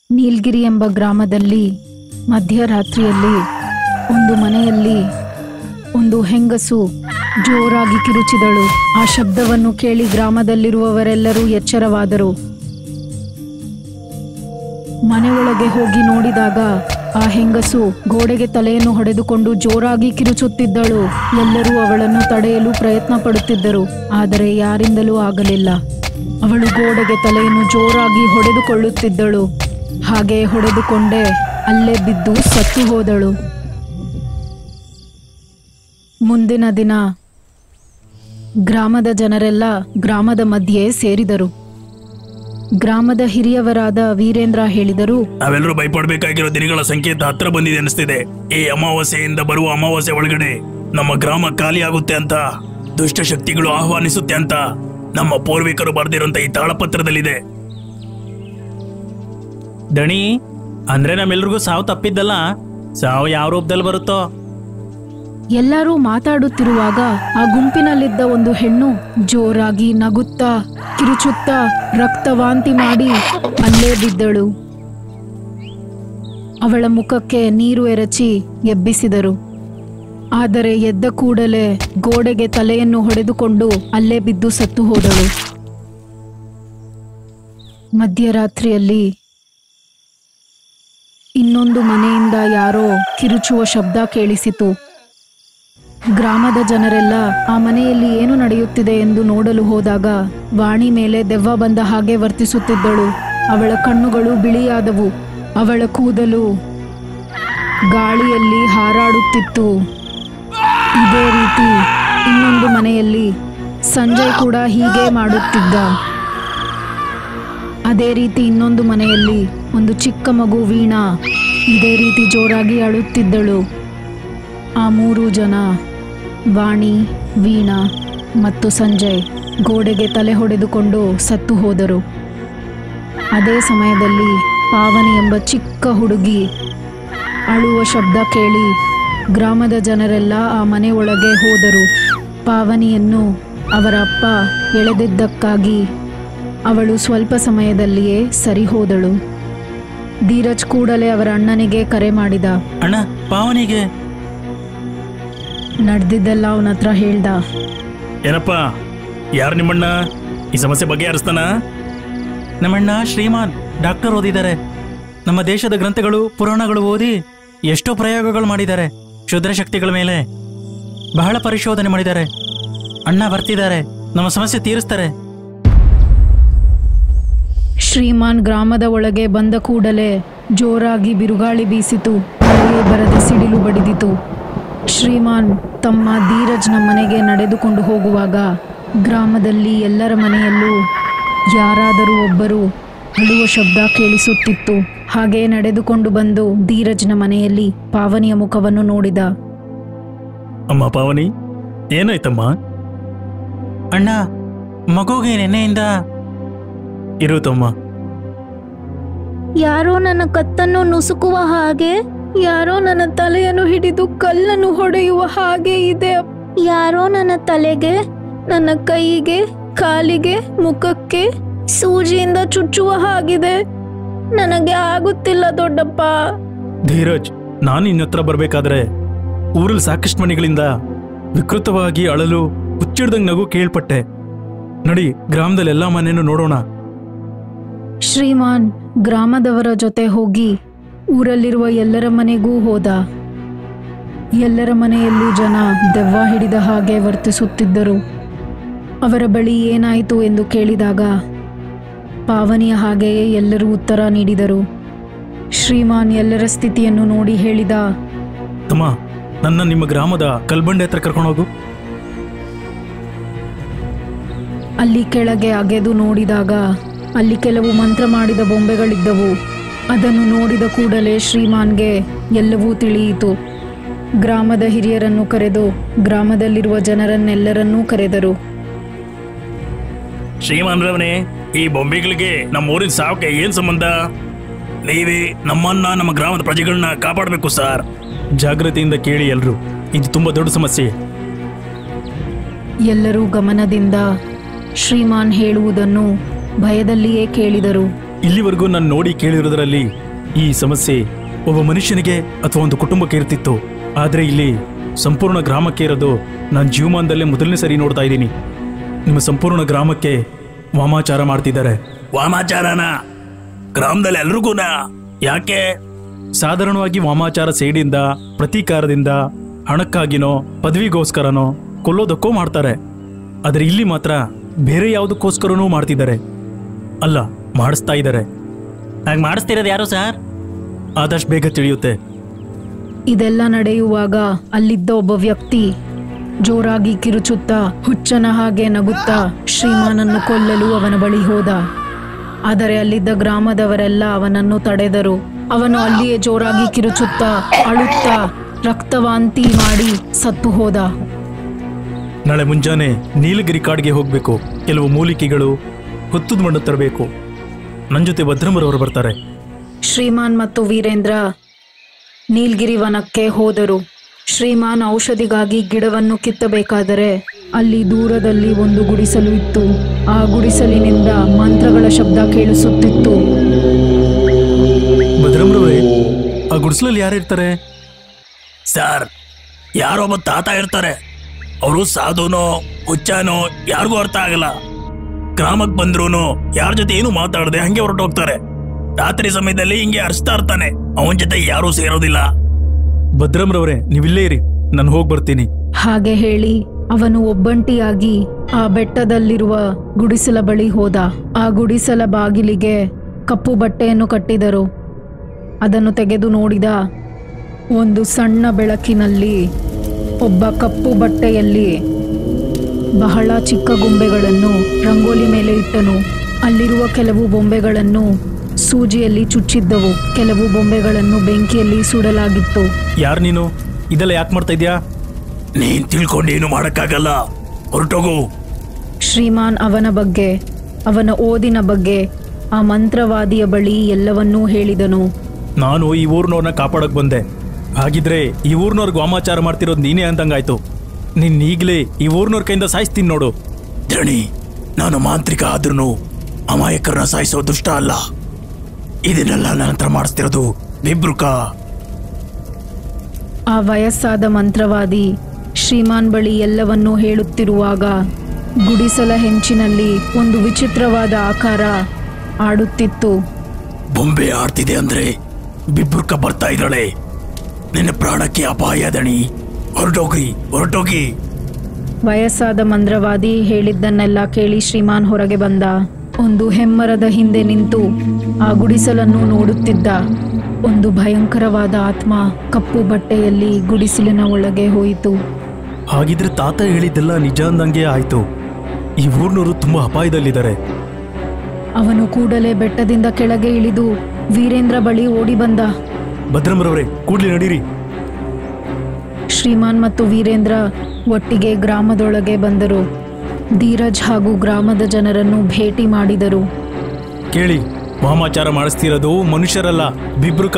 ನೀಲಗಿರಿ ಎಂಬ ಗ್ರಾಮದಲ್ಲಿ ಮಧ್ಯರಾತ್ರಿಯಲ್ಲಿ ಒಂದು ಮನೆಯಲ್ಲಿ ಒಂದು ಹೆಂಗಸು ಜೋರಾಗಿ ಕಿರುಚಿದಳು. ಆ ಶಬ್ದವನ್ನು ಕೇಳಿ ಗ್ರಾಮದಲ್ಲಿರುವವರೆಲ್ಲರೂ ಎಚ್ಚರವಾದರು. ಮನೆಯೊಳಗೆ ಹೋಗಿ ನೋಡಿದಾಗ ಆ ಹೆಂಗಸು ಗೋಡೆಗೆ ತಲೆಯನ್ನು ಹೊಡೆದುಕೊಂಡು ಜೋರಾಗಿ ಕಿರುಚುತ್ತಿದ್ದಳು. ಎಲ್ಲರೂ ಅವಳನ್ನು ತಡೆಯಲು ಪ್ರಯತ್ನ ಪಡುತ್ತಿದ್ದರು, ಆದರೆ ಯಾರಿಂದಲೂ ಆಗಲಿಲ್ಲ. ಅವಳು ಗೋಡೆಗೆ ತಲೆಯನ್ನು ಜೋರಾಗಿ ಹೊಡೆದುಕೊಳ್ಳುತ್ತಿದ್ದಳು. ಹಾಗೆ ಹೊಡೆದುಕೊಂಡೇ ಅಲ್ಲೇ ಬಿದ್ದು ಸತ್ತು ಹೋದಳು. ಮುಂದಿನ ದಿನ ಗ್ರಾಮದ ಜನರೆಲ್ಲ ಗ್ರಾಮದ ಮಧ್ಯೆ ಸೇರಿದರು. ಗ್ರಾಮದ ಹಿರಿಯವರಾದ ವೀರೇಂದ್ರ ಹೇಳಿದರು, ನಾವೆಲ್ಲರೂ ಭಯಪಡಬೇಕಾಗಿರೋ ದಿನಗಳ ಸಂಕೇತ ಹತ್ರ ಬಂದಿದೆ ಅನಿಸ್ತಿದೆ. ಈ ಅಮಾವಾಸ್ಯೆಯಿಂದ ಬರುವ ಅಮಾವಾಸ್ಯೆ ಒಳಗಡೆ ನಮ್ಮ ಗ್ರಾಮ ಖಾಲಿ ಆಗುತ್ತೆ ಅಂತ ದುಷ್ಟ ಶಕ್ತಿಗಳು ಆಹ್ವಾನಿಸುತ್ತೆ ಅಂತ ನಮ್ಮ ಪೂರ್ವಿಕರು ಬರೆದಿರುವಂತ ಈ ತಾಳಪತ್ರದಲ್ಲಿದೆ. ದಣಿ ಅಂದ್ರೆ ನಮ್ಮೆಲ್ರಿಗೂ ಸಾವು ತಪ್ಪಿದ್ದಲ್ಲ. ಸಾವು ಯಾವ ರೂಪದಲ್ಲಿ ಬರುತ್ತೋ. ಎಲ್ಲರೂ ಮಾತಾಡುತ್ತಿರುವಾಗ ಆ ಗುಂಪಿನಲ್ಲಿದ್ದ ಒಂದು ಹೆಣ್ಣು ಜೋರಾಗಿ ನಗುತ್ತಾ ಕಿರುಚುತ್ತಾ ರಕ್ತವಾಂತಿ ಮಾಡಿ ಅಲ್ಲೇ ಬಿದ್ದಳು. ಅವಳ ಮುಖಕ್ಕೆ ನೀರು ಎರಚಿ ಎಬ್ಬಿಸಿದರು. ಆದರೆ ಎದ್ದ ಕೂಡಲೇ ಗೋಡೆಗೆ ತಲೆಯನ್ನು ಹೊಡೆದುಕೊಂಡು ಅಲ್ಲೇ ಬಿದ್ದು ಸತ್ತು ಹೋದಳು. ಮಧ್ಯರಾತ್ರಿಯಲ್ಲಿ ಇನ್ನೊಂದು ಮನೆಯಿಂದ ಯಾರೋ ಕಿರುಚುವ ಶಬ್ದ ಕೇಳಿಸಿತು. ಗ್ರಾಮದ ಜನರೆಲ್ಲ ಆ ಮನೆಯಲ್ಲಿ ಏನು ನಡೆಯುತ್ತಿದೆ ಎಂದು ನೋಡಲು ಹೋದಾಗ ವಾಣಿ ಮೇಲೆ ದೆವ್ವ ಬಂದ ಹಾಗೆ ವರ್ತಿಸುತ್ತಿದ್ದಳು. ಅವಳ ಕಣ್ಣುಗಳು ಬಿಳಿಯಾದವು. ಅವಳ ಕೂದಲು ಗಾಳಿಯಲ್ಲಿ ಹಾರಾಡುತ್ತಿತ್ತು. ಇದೇ ರೀತಿ ಇನ್ನೊಂದು ಮನೆಯಲ್ಲಿ ಸಂಜಯ್ ಕೂಡ ಹೀಗೆ ಮಾಡುತ್ತಿದ್ದ. ಅದೇ ರೀತಿ ಇನ್ನೊಂದು ಮನೆಯಲ್ಲಿ ಒಂದು ಚಿಕ್ಕ ಮಗು ವೀಣಾ ಇದೇ ರೀತಿ ಜೋರಾಗಿ ಅಳುತ್ತಿದ್ದಳು. ಆ 3 ಜನ ವಾಣಿ, ವೀಣಾ ಮತ್ತು ಸಂಜಯ್ ಗೋಡೆಗೆ ತಲೆ ಹೊಡೆದುಕೊಂಡು ಸತ್ತು ಹೋದರು. ಅದೇ ಸಮಯದಲ್ಲಿ ಪಾವನಿ ಎಂಬ ಚಿಕ್ಕ ಹುಡುಗಿ ಅಳುವ ಶಬ್ದ ಕೇಳಿ ಗ್ರಾಮದ ಜನರೆಲ್ಲ ಆ ಮನೆ ಒಳಗೆ ಹೋದರು. ಪಾವನಿಯನ್ನು ಅವರ ಅಪ್ಪ ಎಳೆದಿದ್ದಕ್ಕಾಗಿ ಅವಳು ಸ್ವಲ್ಪ ಸಮಯದಲ್ಲಿಯೇ ಸರಿ ಹೋದಳು. ಧೀರಜ್ ಕೂಡಲೇ ಅವರ ಅಣ್ಣನಿಗೆ ಕರೆ ಮಾಡಿದ. ಅಣ್ಣ, ಪಾವನಿಗೆ ನಡೆದಿದ್ದೆಲ್ಲ ಅವನ ಹತ್ರ ಹೇಳ್ದ. ಏನಪ್ಪ, ಯಾರು ನಿಮ್ಮಣ್ಣ? ಈ ಸಮಸ್ಯೆ ಬಗೆಹರಿಸ್ತಾನ? ನಮ್ಮಣ್ಣ ಶ್ರೀಮಾನ್ ಡಾಕ್ಟರ್ ಓದಿದ್ದಾರೆ. ನಮ್ಮ ದೇಶದ ಗ್ರಂಥಗಳು ಪುರಾಣಗಳು ಓದಿ ಎಷ್ಟೋ ಪ್ರಯೋಗಗಳು ಮಾಡಿದ್ದಾರೆ. ಕ್ಷುದ್ರ ಶಕ್ತಿಗಳ ಮೇಲೆ ಬಹಳ ಪರಿಶೋಧನೆ ಮಾಡಿದ್ದಾರೆ. ಅಣ್ಣ ಬರ್ತಿದ್ದಾರೆ, ನಮ್ಮ ಸಮಸ್ಯೆ ತೀರಿಸ್ತಾರೆ. ಶ್ರೀಮಾನ್ ಗ್ರಾಮದ ಒಳಗೆ ಬಂದ ಕೂಡಲೇ ಜೋರಾಗಿ ಬಿರುಗಾಳಿ ಬೀಸಿತು. ಮಳೆಯೇ ಬರದೆ ಸಿಡಿಲು ಬಡಿದಿತು. ಶ್ರೀಮಾನ್ ತಮ್ಮ ಧೀರಜ್ನ ಮನೆಗೆ ನಡೆದುಕೊಂಡು ಹೋಗುವಾಗ ಗ್ರಾಮದಲ್ಲಿ ಎಲ್ಲರ ಮನೆಯಲ್ಲೂ ಯಾರಾದರೂ ಒಬ್ಬರು ಅಳುವ ಶಬ್ದ ಕೇಳಿಸುತ್ತಿತ್ತು. ಹಾಗೆ ನಡೆದುಕೊಂಡು ಬಂದು ಧೀರಜ್ನ ಮನೆಯಲ್ಲಿ ಪಾವನಿಯ ಮುಖವನ್ನು ನೋಡಿದ. ಅಮ್ಮ ಪಾವನಿ, ಏನಾಯ್ತಮ್ಮ? ಅಣ್ಣ, ಮಗುಗೆ ನೆನ್ನೆಯಿಂದ ಇರುತ್ತಮ್ಮ. ಯಾರೋ ನನ್ನ ಕತ್ತನ್ನು ನುಸುಕುವ ಹಾಗೆ, ಯಾರೋ ನನ್ನ ತಲೆಯನ್ನು ಹಿಡಿದು ಕಲ್ಲನ್ನು ಹೊಡೆಯುವ ಹಾಗೆ ಇದೆ. ಯಾರೋ ನನ್ನ ತಲೆಗೆ, ನನ್ನ ಕೈಗೆ, ಕಾಲಿಗೆ, ಮುಖಕ್ಕೆ ಸೂಜಿಯಿಂದ ಚುಚ್ಚುವ ಹಾಗಿದೆ. ನನಗೆ ಆಗುತ್ತಿಲ್ಲ ದೊಡ್ಡಪ್ಪ. ಧೀರಜ್, ನಾನು ನಿನ್ನ ಹತ್ರ ಬರ್ಬೇಕಾದ್ರೆ ಊರಲ್ಲಿ ಸಾಕಷ್ಟು ಮನೆಗಳಿಂದ ವಿಕೃತವಾಗಿ ಅಳಲು ಹುಚ್ಚಿಡ್ದಂಗೆ ನಗು ಕೇಳ್ಪಟ್ಟೆ. ನಡಿ, ಗ್ರಾಮದಲ್ಲಿ ಎಲ್ಲಾ ಮನೆಯನ್ನು ನೋಡೋಣ. ಶ್ರೀಮಾನ್ ಗ್ರಾಮದವರ ಜೊತೆ ಹೋಗಿ ಊರಲ್ಲಿರುವ ಎಲ್ಲರ ಮನೆಗೂ ಹೋದ. ಎಲ್ಲರ ಮನೆಯಲ್ಲೂ ಜನ ದೆವ್ವ ಹಿಡಿದ ಹಾಗೆ ವರ್ತಿಸುತ್ತಿದ್ದರು. ಅವರ ಬಳಿ ಏನಾಯಿತು ಎಂದು ಕೇಳಿದಾಗ ಪಾವನಿಯ ಹಾಗೆಯೇ ಎಲ್ಲರೂ ಉತ್ತರ ನೀಡಿದರು. ಶ್ರೀಮಾನ್ ಎಲ್ಲರ ಸ್ಥಿತಿಯನ್ನು ನೋಡಿ ಹೇಳಿದ, ತಮ್ಮ, ನನ್ನ ನಿಮ್ಮ ಗ್ರಾಮದ ಕಲ್ಬಂಡೆ ಹತ್ರ ಕರ್ಕೊಂಡೋಗು. ಅಲ್ಲಿ ಕೆಳಗೆ ಅಗೆದು ನೋಡಿದಾಗ ಅಲ್ಲಿ ಕೆಲವು ಮಂತ್ರ ಮಾಡಿದ ಬೊಂಬೆಗಳಿದ್ದವು. ಅದನ್ನು ನೋಡಿದ ಕೂಡಲೇ ಶ್ರೀಮಾನ್ಗೆ ಎಲ್ಲವೂ ತಿಳಿಯಿತು. ಗ್ರಾಮದ ಹಿರಿಯರನ್ನು ಕರೆದು ಗ್ರಾಮದಲ್ಲಿರುವ ಜನರನ್ನೆಲ್ಲರನ್ನೂ ಕರೆದರು. ಶ್ರೀಮಾನ್ರವನೇ, ಈ ಬೊಂಬೆಗಳಿಗೆ ನಮ್ಮ ಊರಿನ ಸಾವಕ್ಕೆ ಏನ್ ಸಂಬಂಧ? ನೀವೇ ನಮ್ಮನ್ನ, ನಮ್ಮ ಗ್ರಾಮದ ಪ್ರಜೆಗಳನ್ನ ಕಾಪಾಡಬೇಕು ಸರ್. ಜಾಗೃತಿಯಿಂದ ಕೇಳಿ ಎಲ್ರು, ಇದು ತುಂಬಾ ದೊಡ್ಡ ಸಮಸ್ಯೆ. ಎಲ್ಲರೂ ಗಮನದಿಂದ ಶ್ರೀಮಾನ್ ಹೇಳುವುದನ್ನು ಭಯದಲ್ಲಿಯೇ ಕೇಳಿದರು. ಇಲ್ಲಿವರೆಗೂ ನಾನು ನೋಡಿ ಕೇಳಿರೋದ್ರಲ್ಲಿ ಈ ಸಮಸ್ಯೆ ಒಬ್ಬ ಮನುಷ್ಯನಿಗೆ ಅಥವಾ ಒಂದು ಕುಟುಂಬಕ್ಕೆ ಇರ್ತಿತ್ತು. ಆದರೆ ಇಲ್ಲಿ ಸಂಪೂರ್ಣ ಗ್ರಾಮಕ್ಕೆ ಇರೋದು ನಾನು ಜೀವಮಾನದಲ್ಲೇ ಮೊದಲನೇ ಸರಿ ನೋಡ್ತಾ ಇದ್ದೀನಿ. ನಿಮ್ಮ ಸಂಪೂರ್ಣ ಗ್ರಾಮಕ್ಕೆ ವಾಮಾಚಾರ ಮಾಡ್ತಿದ್ದಾರೆ. ವಾಮಾಚಾರನ ಗ್ರಾಮದಲ್ಲಿ ಎಲ್ರಿಗೂನಾ? ಯಾಕೆ? ಸಾಧಾರಣವಾಗಿ ವಾಮಾಚಾರ ಸೇಡಿಂದ, ಪ್ರತೀಕಾರದಿಂದ, ಹಣಕ್ಕಾಗಿನೋ ಪದವಿಗೋಸ್ಕರನೋ ಕೊಲ್ಲೋದಕ್ಕೋ ಮಾಡ್ತಾರೆ. ಆದರೆ ಇಲ್ಲಿ ಮಾತ್ರ ಬೇರೆ ಯಾವುದಕ್ಕೋಸ್ಕರನೂ ಮಾಡ್ತಿದ್ದಾರೆ. ಅಲ್ಲ, ಮಾಡಿಸ್ತಾ ಇದ್ದಾರೆ. ಹಾಗೆ ಮಾಡಿಸ್ತಿರೋದು ಯಾರು ಸರ್? ಆದಷ್ಟು ಬೇಗ ತಿಳಿಯುತ್ತೆ. ಇದೆಲ್ಲ ನಡೆಯುವಾಗ ಅಲ್ಲಿದ್ದ ಒಬ್ಬ ವ್ಯಕ್ತಿ ಜೋರಾಗಿ ಕಿರುಚುತ್ತಾ ಹುಚ್ಚನ ಹಾಗೆ ನಗುತ್ತಾ ಶ್ರೀಮಾನನ್ನು ಕೊಲ್ಲಲು ಅವನ ಬಳಿ ಹೋದ. ಆದರೆ ಅಲ್ಲಿದ್ದ ಗ್ರಾಮದವರೆಲ್ಲ ಅವನನ್ನು ತಡೆದರು. ಅವನು ಅಲ್ಲಿಯೇ ಜೋರಾಗಿ ಕಿರುಚುತ್ತಾ ಅಳುತ್ತಾ ರಕ್ತವಾಂತಿ ಮಾಡಿ ಸತ್ತು ಹೋದ. ನಾಳೆ ಮುಂಜಾನೆ ನೀಲಗಿರಿ ಕಾಡಿಗೆ ಹೋಗಬೇಕು. ಕೆಲವು ಮೂಲಿಕೆಗಳು, ಹೊತ್ತದ ಮಣ್ಣು ತರಬೇಕು. ನನ್ನ ಜೊತೆ ಭದ್ರಮರವರು ಬರ್ತಾರೆ. ಶ್ರೀಮಾನ್ ಮತ್ತು ವೀರೇಂದ್ರ ನೀಲ್ಗಿರಿ ವನಕ್ಕೆ ಹೋದರು. ಶ್ರೀಮಾನ್ ಔಷಧಿಗಾಗಿ ಗಿಡವನ್ನು ಕಿತ್ತಬೇಕಾದರೆ ಅಲ್ಲಿ ದೂರದಲ್ಲಿ ಒಂದು ಗುಡಿಸಲು ಇತ್ತು. ಆ ಗುಡಿಸಲಿನಿಂದ ಮಂತ್ರಗಳ ಶಬ್ದ ಕೇಳಿಸುತ್ತಿತ್ತು. ಭದ್ರಮರವರೇ, ಆ ಗುಡಿಸಲಲ್ಲಿ ಯಾರಿರ್ತಾರೆ? ಸರ್, ಯಾರೊಬ್ಬ ತಾತ ಇರ್ತಾರೆ. ಅವರು ಸಾಧುನೋ ಹುಚ್ಚಾನೋ ಯಾರಿಗೂ ಅರ್ಥ ಆಗಲ್ಲ. ಗ್ರಾಮಕ್ಕೆ ಬಂದ್ರೂನು ಯಾರ ಜೊತೆ ಏನು ಮಾತಾಡದೆ ಹಂಗೆ ಹೊರಟೋಗ್ತಾರೆ. ರಾತ್ರಿ ಸಮಯದಲ್ಲಿ ಹಿಂಗೆ ಅರ್ಸ್ತಾ ಇರ್ತಾನೆ. ಅವನ ಜೊತೆ ಯಾರೂ ಸೇರೋದಿಲ್ಲ. ಭದ್ರಮರವರೇ, ನೀವಿಲ್ಲೇ ಇರಿ, ನಾನು ಹೋಗಿ ಬರ್ತೀನಿ. ಹಾಗೆ ಹೇಳಿ ಅವನು ಒಬ್ಬಂಟಿಯಾಗಿ ಆ ಬೆಟ್ಟದಲ್ಲಿರುವ ಗುಡಿಸಲ ಬಳಿ ಹೋದ. ಆ ಗುಡಿಸಲ ಬಾಗಿಲಿಗೆ ಕಪ್ಪು ಬಟ್ಟೆಯನ್ನು ಕಟ್ಟಿದರು. ಅದನ್ನು ತೆಗೆದು ನೋಡಿದ. ಒಂದು ಸಣ್ಣ ಬೆಳಕಿನಲ್ಲಿ ಒಬ್ಬ ಕಪ್ಪು ಬಟ್ಟೆಯಲ್ಲಿ ಬಹಳ ಚಿಕ್ಕ ಗೊಂಬೆಗಳನ್ನು ರಂಗೋಲಿ ಮೇಲೆ ಇಟ್ಟನು. ಅಲ್ಲಿರುವ ಕೆಲವು ಬೊಂಬೆಗಳನ್ನು ಸೂಜಿಯಲ್ಲಿ ಚುಚ್ಚಿದ್ದವು. ಕೆಲವು ಬೊಂಬೆಗಳನ್ನು ಬೆಂಕಿಯಲ್ಲಿ ಸುಡಲಾಗಿತ್ತು. ಯಾರು ನೀನು? ಇದೆಲ್ಲ ಯಾಕೆ ಮಾಡ್ತಾ ಇದ್ಯಾ? ನೀನ್ ತಿಳ್ಕೊಂಡೇನು ಮಾಡಕ್ಕಾಗಲ್ಲ, ಹೊರಟೋಗು. ಶ್ರೀಮಾನ್ ಅವನ ಬಗ್ಗೆ, ಅವನ ಓದಿನ ಬಗ್ಗೆ, ಆ ಮಂತ್ರವಾದಿಯ ಬಳಿ ಎಲ್ಲವನ್ನೂ ಹೇಳಿದನು. ನಾನು ಈ ಊರ್ನವ್ರನ್ನ ಕಾಪಾಡಕ್ ಬಂದೆ. ಹಾಗಿದ್ರೆ ಈ ಊರ್ನವ್ರಿಗೆ ವಾಮಾಚಾರ ಮಾಡ್ತಿರೋದು ನೀನೇ ಅಂದಂಗಾಯ್ತು. ನೀನ್ ಈಗಲೇ ಈ ಊರ್ನವ್ರ ಕೈಯಿಂದ ಸಾಯಿಸ್ತೀನಿ ನೋಡು. ಧರಣಿ, ನಾನು ಮಾಂತ್ರಿಕ ಆದ್ರೂ ಅಮಾಯಕರನ್ನ ಸಾಯಿಸೋ ದುಷ್ಟ ಅಲ್ಲ. ಇದನ್ನೆಲ್ಲ ನನ್ನ ಹತ್ರ ಮಾಡಿಸ್ತಿರೋದು ಬಿಬ್ರುಕ. ಆ ವಯಸ್ಸಾದ ಮಂತ್ರವಾದಿ ಶ್ರೀಮಾನ್ ಬಳಿ ಎಲ್ಲವನ್ನೂ ಹೇಳುತ್ತಿರುವಾಗ ಗುಡಿಸಲ ಹೆಂಚಿನಲ್ಲಿ ಒಂದು ವಿಚಿತ್ರವಾದ ಆಕಾರ ಆಡುತ್ತಿತ್ತು. ಬೊಂಬೆ ಆಡ್ತಿದೆ ಅಂದ್ರೆ ಬಿಬ್ರುಕ ಬರ್ತಾ ಇದ್ದಾಳೆ. ನಿನ್ನ ಪ್ರಾಣಕ್ಕೆ ಅಪಾಯ ದಣಿ. ಹೊರಟೋಗಿ. ವಯಸ್ಸಾದ ಮಂತ್ರವಾದಿ ಹೇಳಿದ್ದನ್ನೆಲ್ಲ ಕೇಳಿ ಶ್ರೀಮಾನ್ ಹೊರಗೆ ಬಂದ. ಒಂದು ಹೆಮ್ಮರದ ಹಿಂದೆ ನಿಂತು ಆ ಗುಡಿಸಲನ್ನು ನೋಡುತ್ತಿದ್ದ. ಒಂದು ಭಯಂಕರವಾದ ಆತ್ಮ ಕಪ್ಪು ಬಟ್ಟೆಯಲ್ಲಿ ಗುಡಿಸಲಿನ ಒಳಗೆ ಹೋಯಿತು. ಹಾಗಿದ್ರೆ ತಾತ ಹೇಳಿದ್ದೆಲ್ಲ ನಿಜ ಅಂದಂಗೆ ಆಯ್ತು. ಈ ಊರ್ನವರು ತುಂಬಾ ಅಪಾಯದಲ್ಲಿದ್ದಾರೆ. ಅವನು ಕೂಡಲೇ ಬೆಟ್ಟದಿಂದ ಕೆಳಗೆ ಇಳಿದು ವೀರೇಂದ್ರ ಬಳಿ ಓಡಿ ಬಂದ. ಭದ್ರಮರವರೇ, ಕೂಡ್ಲಿ ನಡೀರಿ. ಶ್ರೀಮಾನ್ ಮತ್ತು ವೀರೇಂದ್ರ ಒಟ್ಟಿಗೆ ಗ್ರಾಮದೊಳಗೆ ಬಂದರು. ಧೀರಜ್ ಹಾಗೂ ಗ್ರಾಮದ ಜನರನ್ನು ಭೇಟಿ ಮಾಡಿದರು. ಕೇಳಿ, ವಾಮಾಚಾರ ಮಾಡಿಸ್ತಿರೋದು ಮನುಷ್ಯರಲ್ಲ, ಬಿಬ್ರುಕ.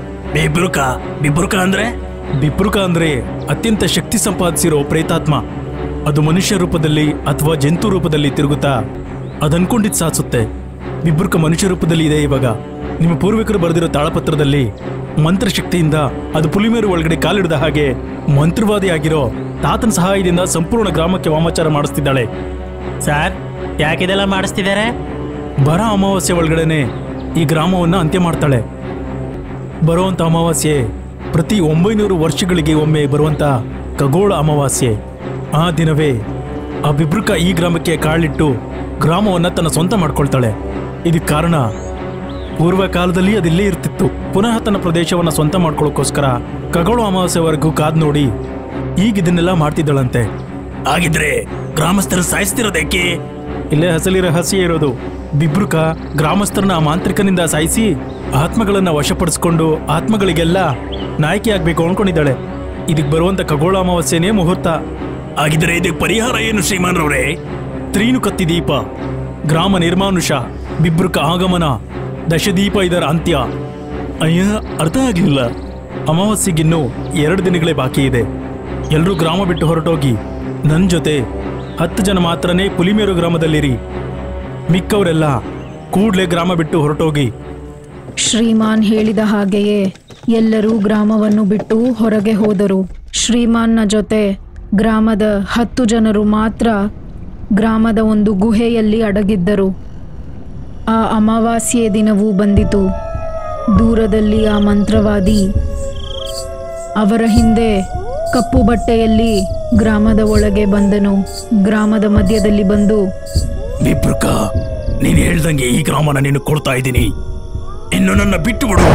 ಬಿಬ್ರುಕ ಅಂದ್ರೆ? ಬಿಬ್ರುಕ ಅಂದ್ರೆ ಅತ್ಯಂತ ಶಕ್ತಿ ಸಂಪಾದಿಸಿರೋ ಪ್ರೇತಾತ್ಮ. ಅದು ಮನುಷ್ಯ ರೂಪದಲ್ಲಿ ಅಥವಾ ಜಂತು ರೂಪದಲ್ಲಿ ತಿರುಗುತ್ತಾ ಅದನ್ಕೊಂಡಿದ್ದು ಸಾಧಿಸುತ್ತೆ. ಬಿಬ್ರುಕ ಮನುಷ್ಯ ರೂಪದಲ್ಲಿ ಇದೆ ಇವಾಗ. ನಿಮ್ಮ ಪೂರ್ವಿಕರು ಬರೆದಿರೋ ತಾಳಪತ್ರದಲ್ಲಿ ಮಂತ್ರಶಕ್ತಿಯಿಂದ ಅದು ಪುಲಿಮೇರು ಒಳಗಡೆ ಕಾಲಿಡಿದ ಹಾಗೆ ಮಂತ್ರವಾದಿ ಆಗಿರೋ ತಾತನ ಸಹಾಯದಿಂದ ಸಂಪೂರ್ಣ ಗ್ರಾಮಕ್ಕೆ ವಾಮಾಚಾರ ಮಾಡಿಸ್ತಿದ್ದಾಳೆ. ಸರ್, ಯಾಕಿದೆಲ್ಲ ಮಾಡಿಸ್ತಿದ್ದಾರೆ? ಬರ ಅಮಾವಾಸ್ಯೆ ಒಳಗಡೆನೆ ಈ ಗ್ರಾಮವನ್ನು ಅಂತ್ಯ ಮಾಡ್ತಾಳೆ. ಬರುವಂಥ ಅಮಾವಾಸ್ಯೆ ಪ್ರತಿ 900 ವರ್ಷಗಳಿಗೆ ಒಮ್ಮೆ ಬರುವಂಥ ಖಗೋಳ ಅಮಾವಾಸ್ಯೆ. ಆ ದಿನವೇ ಆ ಬಿಬ್ರುಕ ಈ ಗ್ರಾಮಕ್ಕೆ ಕಾಲಿಟ್ಟು ಗ್ರಾಮವನ್ನು ತನ್ನ ಸ್ವಂತ ಮಾಡ್ಕೊಳ್ತಾಳೆ. ಇದಕ್ಕೆ ಕಾರಣ ಪೂರ್ವ ಕಾಲದಲ್ಲಿ ಅದಿಲ್ಲೇ ಇರ್ತಿತ್ತು. ಪುನಃ ತನ್ನ ಪ್ರದೇಶವನ್ನು ಸ್ವಂತ ಮಾಡ್ಕೊಳ್ಳೋಕ್ಕೋಸ್ಕರ ಖಗೋಳ ಅಮಾವಾಸ್ಯೆವರೆಗೂ ಕಾದ್ ನೋಡಿ ಈಗ ಇದನ್ನೆಲ್ಲ ಮಾಡ್ತಿದ್ದಳಂತೆ. ಹಾಗಿದ್ರೆ ಗ್ರಾಮಸ್ಥರು ಸಾಯಿಸ್ತಿರೋದಕ್ಕೆ? ಇಲ್ಲೇ ಅಸಲಿ ರಹಸ್ಯ ಇರೋದು. ಬಿಬ್ರುಕ ಗ್ರಾಮಸ್ಥರನ್ನ ಆ ಮಾಂತ್ರಿಕನಿಂದ ಸಾಯಿಸಿ ಆತ್ಮಗಳನ್ನ ವಶಪಡಿಸ್ಕೊಂಡು ಆತ್ಮಗಳಿಗೆಲ್ಲ ನಾಯಕಿ ಆಗ್ಬೇಕು ಅನ್ಕೊಂಡಿದ್ದಾಳೆ. ಇದಕ್ಕೆ ಬರುವಂತ ಖಗೋಳ ಅಮಾವಾಸ್ಯೆನೇ ಮುಹೂರ್ತ. ಹಾಗಿದ್ರೆ ಇದಕ್ಕೆ ಪರಿಹಾರ ಏನು ಶ್ರೀಮಾನ್ರವ್ರೆ? ತ್ರೀನು ಕತ್ತಿ ದೀಪ, ಗ್ರಾಮ ನಿರ್ಮಾನುಷ, ಬಿಬ್ರುಕ ಆಗಮನ, ದಶದೀಪ ಇದರ ಅಂತ್ಯ. ಅಯ್ಯ, ಅರ್ಥ ಆಗಲಿಲ್ಲ. ಅಮಾವಾಸ್ಯೆಗಿನ್ನೂ 2 ದಿನಗಳೇ ಬಾಕಿ ಇದೆ. ಎಲ್ಲರೂ ಗ್ರಾಮ ಬಿಟ್ಟು ಹೊರಟೋಗಿ ನನ್ನ ಜೊತೆ 10 ಜನ ಮಾತ್ರನೇ ಪುಲಿಮೇರು ಗ್ರಾಮದಲ್ಲಿರಿ. ಮಿಕ್ಕವರೆಲ್ಲ ಕೂಡ್ಲೇ ಗ್ರಾಮ ಬಿಟ್ಟು ಹೊರಟೋಗಿ. ಶ್ರೀಮಾನ್ ಹೇಳಿದ ಹಾಗೆಯೇ ಎಲ್ಲರೂ ಗ್ರಾಮವನ್ನು ಬಿಟ್ಟು ಹೊರಗೆ ಹೋದರು. ಶ್ರೀಮಾನ್ನ ಜೊತೆ ಗ್ರಾಮದ 10 ಜನರು ಮಾತ್ರ ಗ್ರಾಮದ ಒಂದು ಗುಹೆಯಲ್ಲಿ ಅಡಗಿದ್ದರು. ಆ ಅಮಾವಾಸ್ಯೆ ದಿನವೂ ಬಂದಿತು. ದೂರದಲ್ಲಿ ಆ ಮಂತ್ರವಾದಿ ಅವರ ಹಿಂದೆ ಕಪ್ಪು ಬಟ್ಟೆಯಲ್ಲಿ ಗ್ರಾಮದ ಒಳಗೆ ಬಂದನು. ಗ್ರಾಮದ ಮಧ್ಯದಲ್ಲಿ ಬಂದು, ವಿಭ್ರುಕ, ನೀನು ಹೇಳ್ದಂಗೆ ಈ ಗ್ರಾಮನ ನೀನು ಕೊಡ್ತಾ ಇದ್ದೀನಿ, ಇನ್ನು ನನ್ನ ಬಿಟ್ಟು ಬಿಡು.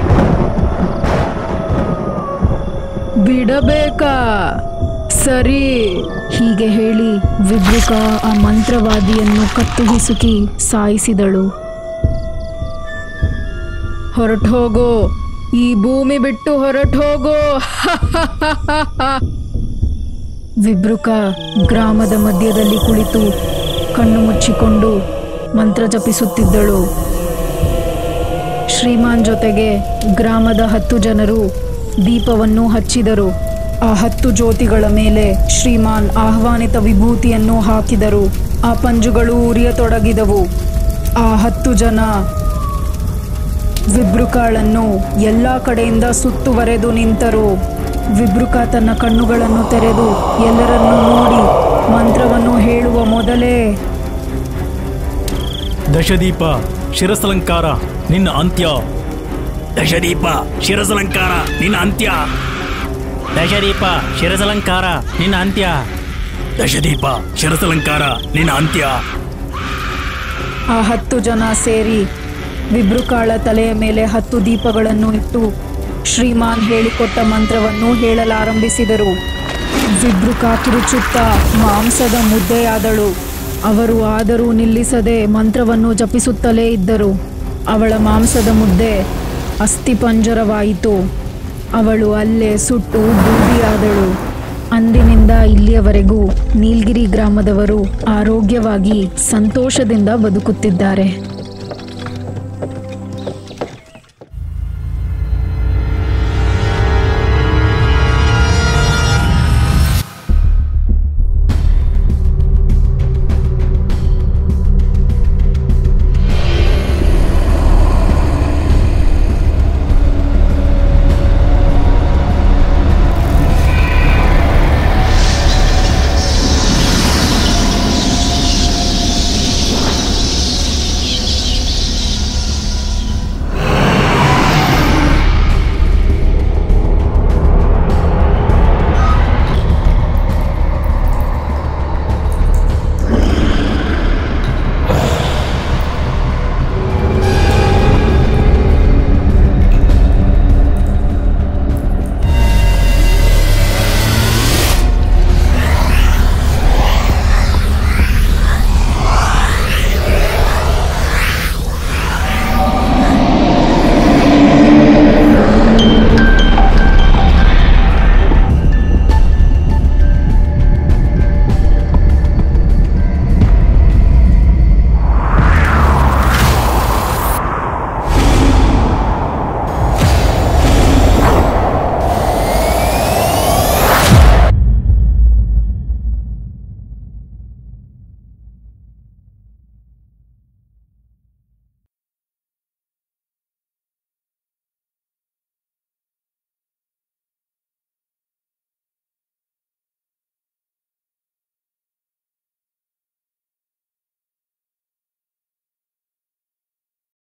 ಬಿಡಬೇಕಾ? ಸರಿ. ಹೀಗೆ ಹೇಳಿ ವಿಭ್ರುಕ ಆ ಮಂತ್ರವಾದಿಯನ್ನು ಕತ್ತು ಹಿಸುಕಿ ಸಾಯಿಸಿದಳು. ಹೊರಟೋಗೋ, ಈ ಭೂಮಿ ಬಿಟ್ಟು ಹೊರಟೋಗೋ. ವಿಭ್ರುಕ ಗ್ರಾಮದ ಮಧ್ಯದಲ್ಲಿ ಕುಳಿತು ಕಣ್ಣು ಮುಚ್ಚಿಕೊಂಡು ಮಂತ್ರ ಜಪಿಸುತ್ತಿದ್ದಳು. ಶ್ರೀಮಾನ್ ಜೊತೆಗೆ ಗ್ರಾಮದ 10 ಜನರು ದೀಪವನ್ನು ಹಚ್ಚಿದರು. ಆ 10 ಜ್ಯೋತಿಗಳ ಮೇಲೆ ಶ್ರೀಮಾನ್ ಆಹ್ವಾನಿತ ವಿಭೂತಿಯನ್ನು ಹಾಕಿದರು. ಆ ಪಂಜುಗಳು ಉರಿಯತೊಡಗಿದವು. ಆ 10 ಜನ ವಿಭ್ರುಕಾಳನ್ನು ಎಲ್ಲ ಕಡೆಯಿಂದ ಸುತ್ತುವರೆದು ನಿಂತರು. ವಿಭ್ರುಕ ತನ್ನ ಕಣ್ಣುಗಳನ್ನು ತೆರೆದು ಎಲ್ಲರನ್ನೂ ನೋಡಿ ಮಂತ್ರವನ್ನು ಹೇಳುವ ಮೊದಲೇ, ದಶದೀಪ ಶಿರಸಲಂಕಾರ ನಿನ್ನ ಅಂತ್ಯ. ದಶದೀಪ ಶಿರಸಲಂಕಾರ ನಿನ್ನ ಅಂತ್ಯ. ದಶದೀಪ ಶಿರಸಲಂಕಾರ ನಿನ್ನ ಅಂತ್ಯ. ದಶದೀಪ ಶಿರಸಲಂಕಾರ ನಿನ್ನ ಅಂತ್ಯ. ಆ 10 ಜನ ಸೇರಿ ವಿಭ್ರುಕಾಳ ತಲೆಯ ಮೇಲೆ 10 ದೀಪಗಳನ್ನು ಇಟ್ಟು ಶ್ರೀಮಾನ್ ಹೇಳಿಕೊಟ್ಟ ಮಂತ್ರವನ್ನು ಹೇಳಲಾರಂಭಿಸಿದರು. ವಿಭ್ರುಕ ಕಿರುಚುತ್ತಾ ಮಾಂಸದ ಮುದ್ದೆಯಾದಳು. ಅವರು ಆದರೂ ನಿಲ್ಲಿಸದೆ ಮಂತ್ರವನ್ನು ಜಪಿಸುತ್ತಲೇ ಇದ್ದರು. ಅವಳ ಮಾಂಸದ ಮುದ್ದೆ ಅಸ್ಥಿಪಂಜರವಾಯಿತು. ಅವಳು ಅಲ್ಲೇ ಸುಟ್ಟು ಬೂದಿಯಾದಳು. ಅಂದಿನಿಂದ ಇಲ್ಲಿಯವರೆಗೂ ನೀಲಗಿರಿ ಗ್ರಾಮದವರು ಆರೋಗ್ಯವಾಗಿ ಸಂತೋಷದಿಂದ ಬದುಕುತ್ತಿದ್ದಾರೆ.